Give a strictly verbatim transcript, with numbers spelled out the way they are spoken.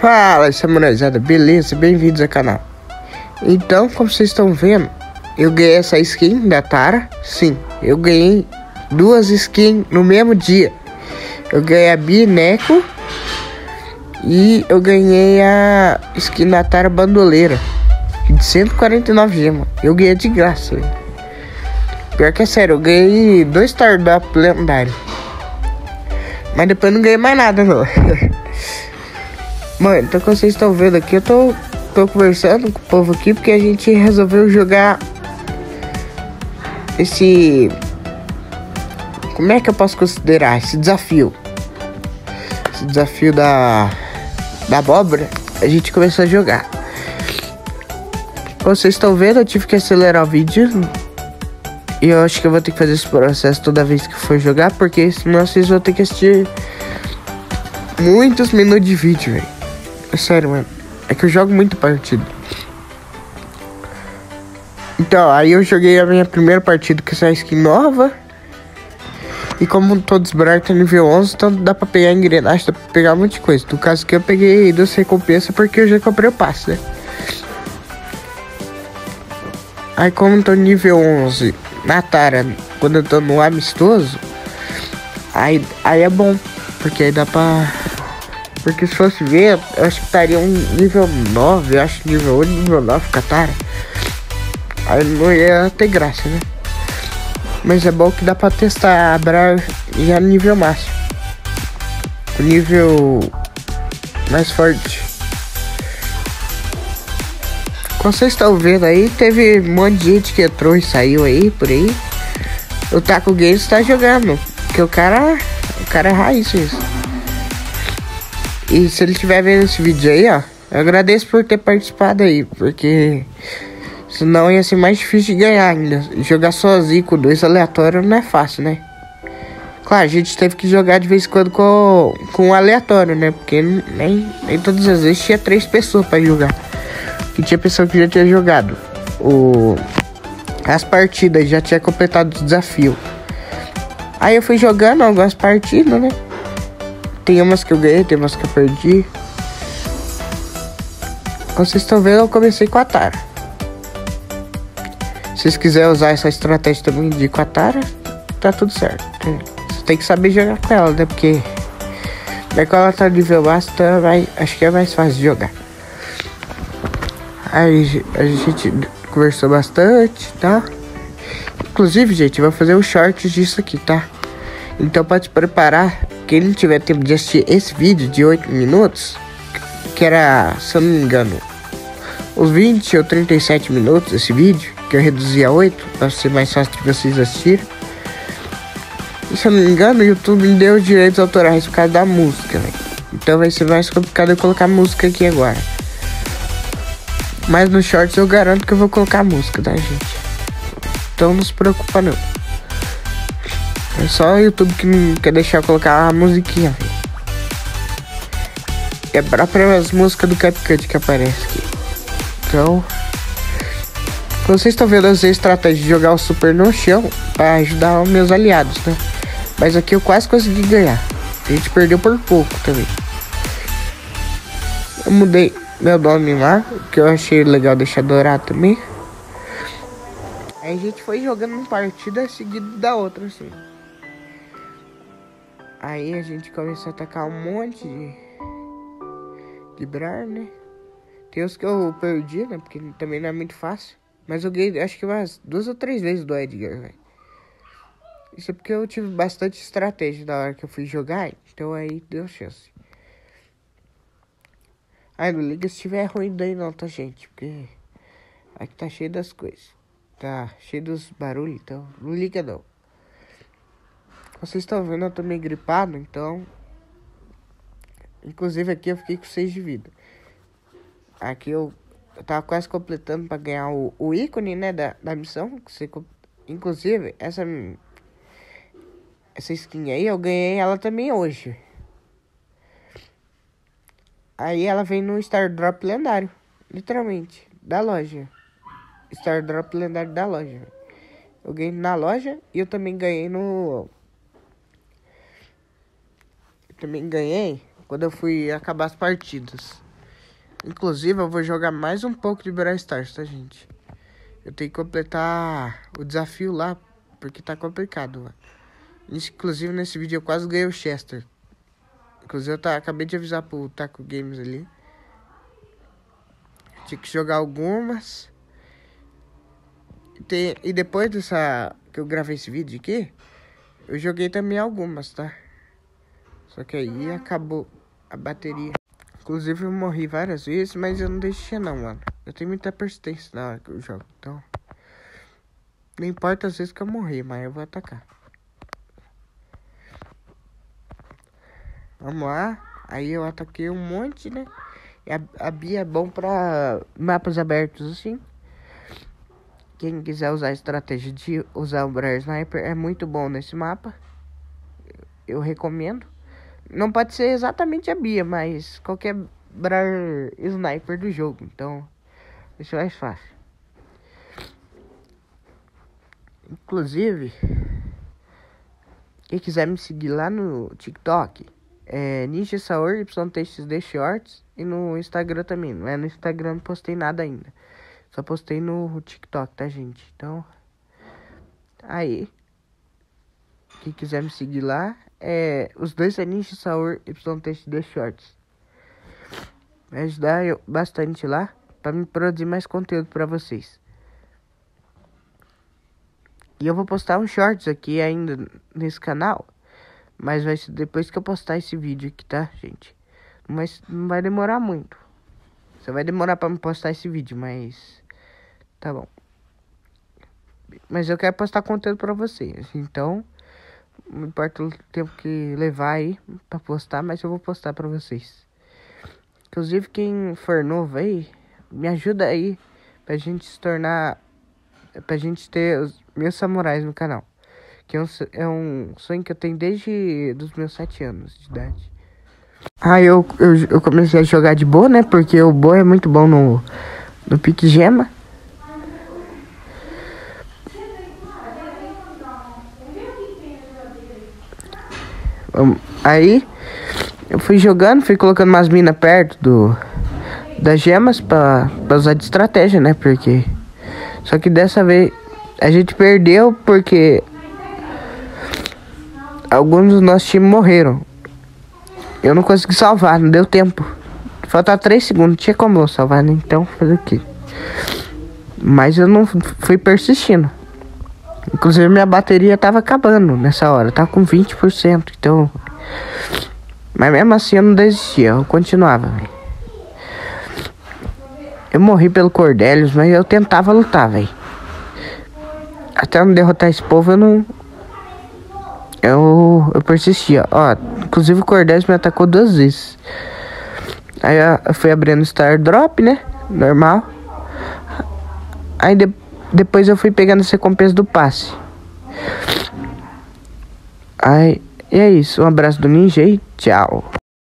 Fala, samurazada, beleza? Bem-vindos ao canal. Então, como vocês estão vendo, eu ganhei essa skin da Tara. Sim, eu ganhei duas skins no mesmo dia. Eu ganhei a Bineco e eu ganhei a skin da Tara Bandoleira de cento e quarenta e nove gemas. Eu ganhei de graça, véio. Pior que é sério, eu ganhei dois Startup lendários. Mas depois não ganhei mais nada, não. Mano, então como vocês estão vendo aqui, eu tô, tô conversando com o povo aqui porque a gente resolveu jogar esse... Como é que eu posso considerar esse desafio? Esse desafio da, da abóbora, a gente começou a jogar. Como vocês estão vendo, eu tive que acelerar o vídeo. E eu acho que eu vou ter que fazer esse processo toda vez que for jogar, porque senão vocês vão ter que assistir muitos minutos de vídeo, velho. É sério, mano. É que eu jogo muito partida. Então, aí eu joguei a minha primeira partida com essa skin nova. E como todos os bonecos tá nível onze, então dá pra pegar engrenagem, dá pra pegar um monte de coisa. No caso que eu peguei duas recompensas porque eu já comprei o passe, né? Aí como eu tô nível onze na Tara, quando eu tô no amistoso, aí, aí é bom, porque aí dá pra... Porque se fosse ver, eu acho que estaria um nível nove, eu acho nível oito, nível nove com a Tara. Aí não ia ter graça, né? Mas é bom que dá pra testar a Bra já no nível máximo. O nível mais forte. Como vocês estão vendo aí, teve um monte de gente que entrou e saiu aí, por aí. O Taco Games tá jogando, porque o cara, o cara é raiz isso. E se ele estiver vendo esse vídeo aí, ó, eu agradeço por ter participado aí, porque senão ia ser mais difícil de ganhar ainda. Jogar sozinho com dois aleatórios não é fácil, né? Claro, a gente teve que jogar de vez em quando com, com um aleatório, né? Porque nem, nem todas as vezes tinha três pessoas pra jogar. Que tinha pessoa que já tinha jogado o, as partidas, já tinha completado o desafio. Aí eu fui jogando algumas partidas, né? Tem umas que eu ganhei, tem umas que eu perdi. Como vocês estão vendo, eu comecei com a Tara. Se vocês quiserem usar essa estratégia também de ir com a Tara, tá tudo certo. Você tem que saber jogar com ela, né? Porque daí quando ela tá no nível máximo, então vai, acho que é mais fácil de jogar. Aí a gente conversou bastante, tá? Inclusive, gente, eu vou fazer um short disso aqui, tá? Então pode se preparar. Quem não tiver tempo de assistir esse vídeo de oito minutos, que era, se eu não me engano, uns vinte ou trinta e sete minutos esse vídeo, que eu reduzi a oito, para ser mais fácil de vocês assistirem. E se eu não me engano, o YouTube me deu direitos autorais por causa da música, véio. Então vai ser mais complicado eu colocar música aqui agora. Mas nos shorts eu garanto que eu vou colocar música, tá, gente? Então não se preocupa não. É só o YouTube que não quer deixar eu colocar a musiquinha, velho. É a própria música do CapCut que aparece aqui. Então, como vocês estão vendo, eu usei a estratégia de jogar o super no chão para ajudar os meus aliados, né? Mas aqui eu quase consegui ganhar. A gente perdeu por pouco também. Eu mudei meu nome lá, que eu achei legal deixar dourado também. Aí a gente foi jogando uma partida seguida da outra, assim. Aí a gente começou a atacar um monte de, de Brar, né? Tem os que eu perdi, né? Porque também não é muito fácil. Mas eu ganhei, acho que umas duas ou três vezes do Edgar, velho. Isso é porque eu tive bastante estratégia na hora que eu fui jogar. Então aí deu chance. Ai, não liga se tiver ruim daí não, tá, gente? Porque aqui tá cheio das coisas. Tá cheio dos barulhos, então não liga não. Vocês estão vendo, eu tô meio gripado, então... Inclusive aqui eu fiquei com seis de vida. Aqui eu, eu tava quase completando pra ganhar o, o ícone, né, da, da missão. Que você, inclusive, essa... Essa skin aí, eu ganhei ela também hoje. Aí ela vem no Star Drop lendário. Literalmente, da loja. Star Drop lendário da loja. Eu ganhei na loja e eu também ganhei no... Eu também ganhei quando eu fui acabar as partidas. Inclusive, eu vou jogar mais um pouco de Brawl Stars, tá, gente? Eu tenho que completar o desafio lá, porque tá complicado, mano. Inclusive, nesse vídeo eu quase ganhei o Chester. Inclusive, eu tá, acabei de avisar pro Taco Games ali. Tinha que jogar algumas. E, tem, e depois dessa que eu gravei esse vídeo aqui, eu joguei também algumas, tá? Só que aí acabou a bateria. Inclusive, eu morri várias vezes, mas eu não deixei não, mano. Eu tenho muita persistência na hora que eu jogo, então... Não importa as vezes que eu morrer, mas eu vou atacar. Vamos lá. Aí eu ataquei um monte, né? E a, a Bia é bom pra mapas abertos, assim. Quem quiser usar a estratégia de usar o Brawl Sniper é muito bom nesse mapa. Eu recomendo. Não pode ser exatamente a Bia, mas qualquer Brawl Sniper do jogo. Então, isso é mais fácil. Inclusive, quem quiser me seguir lá no TikTok é Ninja Saor Y T X D Shorts. E no Instagram também. Não é no Instagram, não postei nada ainda. Só postei no TikTok, tá, gente? Então, aí, quem quiser me seguir lá, é, os dois é Ninja Saor Y T X D Shorts. Vai ajudar eu bastante lá pra me produzir mais conteúdo pra vocês. E eu vou postar um shorts aqui ainda nesse canal. Mas vai ser depois que eu postar esse vídeo aqui, tá, gente? Mas não vai demorar muito. Só vai demorar pra me postar esse vídeo, mas... Tá bom. Mas eu quero postar conteúdo pra vocês. Então, não importa o tempo que levar aí pra postar, mas eu vou postar pra vocês. Inclusive, quem for novo aí, me ajuda aí pra gente se tornar... Pra gente ter os meus samurais no canal. Que é um, é um sonho que eu tenho desde os meus sete anos de idade. Ah, eu, eu, eu comecei a jogar de boa, né? Porque o boa é muito bom no, no pique gema. Um, aí, eu fui jogando, fui colocando umas minas perto do, das gemas pra, pra usar de estratégia, né? Porque... Só que dessa vez a gente perdeu porque alguns dos nossos times morreram. Eu não consegui salvar, não deu tempo. Faltava três segundos, não tinha como eu salvar, né? Então, fazer o quê? Mas eu não fui persistindo. Inclusive, minha bateria tava acabando nessa hora. Tava com vinte por cento, então... Mas mesmo assim, eu não desistia, eu continuava, véio. Eu morri pelo Cordelius, mas eu tentava lutar, velho. Até não derrotar esse povo, eu não... Eu, eu persistia. Ó, inclusive o Cordelius me atacou duas vezes. Aí eu fui abrindo Star Drop, né? Normal. Aí de, depois eu fui pegando as recompensas do passe. Aí, e é isso. Um abraço do Ninja e tchau.